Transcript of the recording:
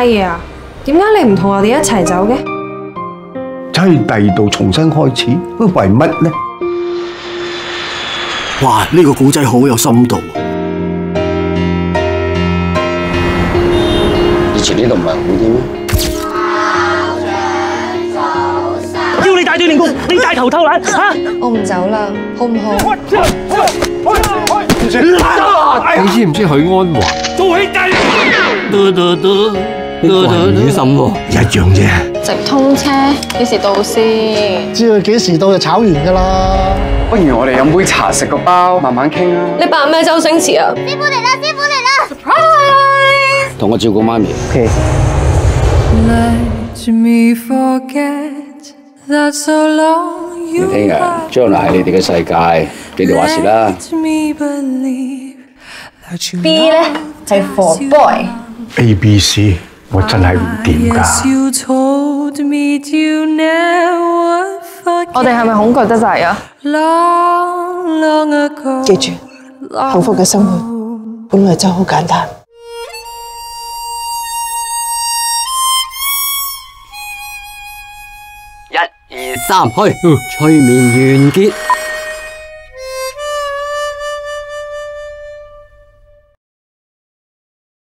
爺啊，點解你唔同我哋一齊走嘅？ 走去第二度重新開始，為乜呢？ 哇！呢個古仔好有深度。 以前呢度唔係好啲咩？ 要你帶隊練功，你帶頭偷懶嚇！ 我唔走啦，好唔好？ 你知唔知許鞍華？ 做起計！ 呢個係雨傘喎， 一樣啫。 直通車幾時到先？ 知佢幾時到就炒完㗎啦。 不如我哋飲杯茶，食個包，慢慢傾啊！ 你扮咩周星馳啊？師傅嚟啦！師傅嚟啦 ！Surprise！ 同我照顧媽咪。 OK。 唔聽嘅，將來係你哋嘅世界，你哋話事啦。 B 咧係 for boy。 ABC 我真係唔掂㗎。 我哋係咪恐懼得滯啊？ 記住，幸福嘅生活本來就好簡單。 1、2、3，去！催眠完結。